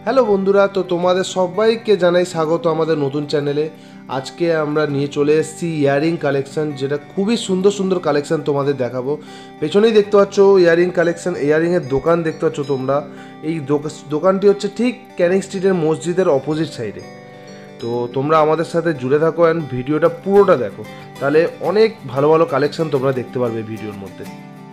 Hello বন্ধুরা, তো তোমাদের সবাইকে জানাই স্বাগত আমাদের নতুন চ্যানেলে। আজকে আমরা নিয়ে চলে এসেছি ইয়ারিং কালেকশন, যেটা খুবই সুন্দর সুন্দর কালেকশন তোমাদের দেখাবো। পেছনেই দেখতে পাচ্ছ ইয়ারিং কালেকশন, ইয়ারিংয়ের দোকান দেখতে পাচ্ছ তোমরা। এই দোকানটি হচ্ছে ঠিক ক্যানিং স্ট্রিটের মসজিদের অপোজিট সাইডে। তো তোমরা আমাদের সাথে জুড়ে থাকো অ্যান্ড ভিডিওটা পুরোটা দেখো, তাহলে অনেক ভালো ভালো কালেকশন তোমরা দেখতে পারবে ভিডিওর মধ্যে।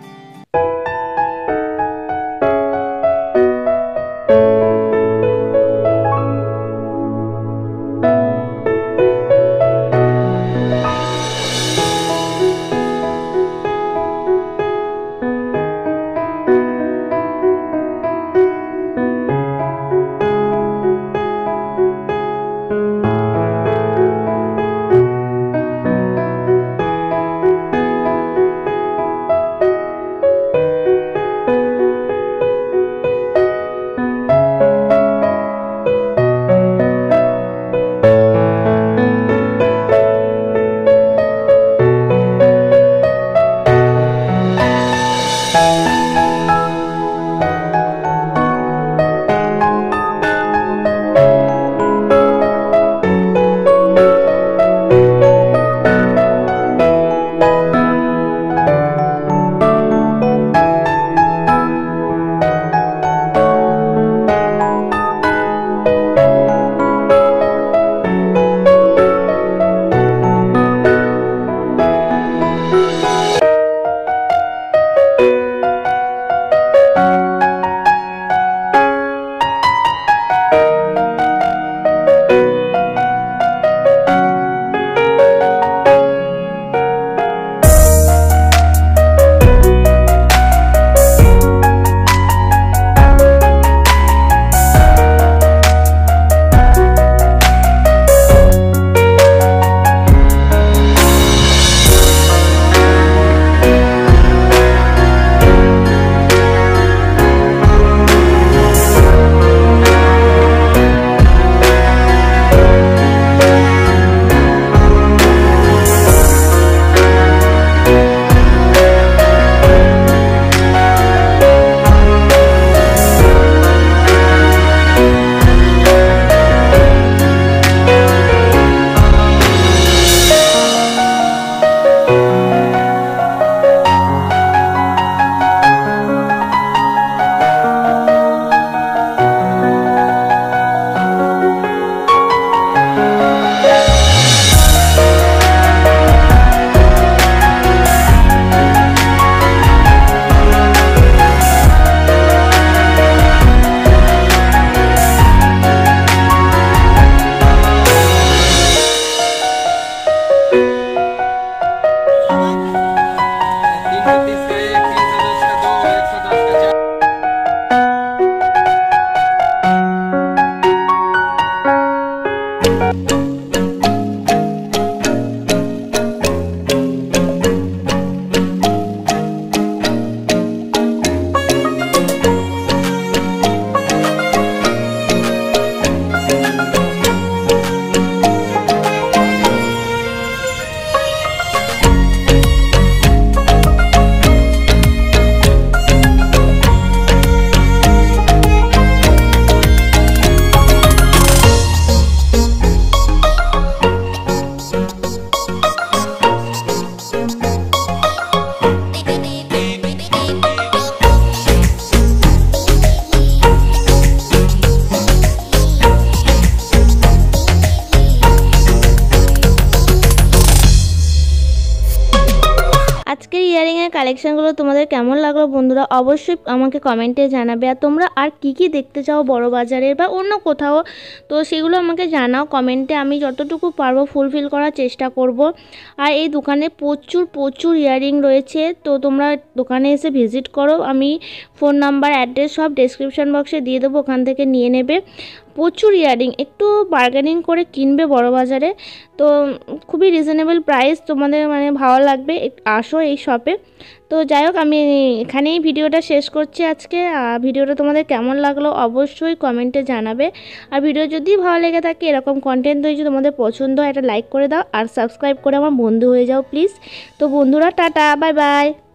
আজকের ইয়ারিংয়ের কালেকশনগুলো তোমাদের কেমন লাগলো বন্ধুরা, অবশ্যই আমাকে কমেন্টে জানাবে। আর তোমরা আর কি কি দেখতে চাও বড় বাজারের বা অন্য কোথাও, তো সেগুলো আমাকে জানাও কমেন্টে। আমি যতটুকু পারবো ফুলফিল করার চেষ্টা করব। আর এই দোকানে প্রচুর প্রচুর ইয়ারিং রয়েছে, তো তোমরা দোকানে এসে ভিজিট করো। আমি ফোন নাম্বার অ্যাড্রেস সব ডেসক্রিপশন বক্সে দিয়ে দেবো, ওখান থেকে নিয়ে নেবে। প্রচুর ইয়ারিং, একটু বার্গেনিং করে কিনবে বড় বাজারে, তো খুবই রিজনেবল প্রাইস, তোমাদের ভালো লাগবে। আসো এই শপে। তো যাই হোক, আমি এখানেই ভিডিওটা শেষ করছি আজকে। ভিডিওটা তোমাদের কেমন লাগলো অবশ্যই কমেন্টে জানাবে। আর ভিডিও যদি ভালো লেগে থাকে, এরকম কন্টেন্ট যদি তোমাদের পছন্দ হয়, একটা লাইক করে দাও আর সাবস্ক্রাইব করে আমার বন্ধু হয়ে যাও প্লিজ। তো বন্ধুরা, টাটা, বাই বাই।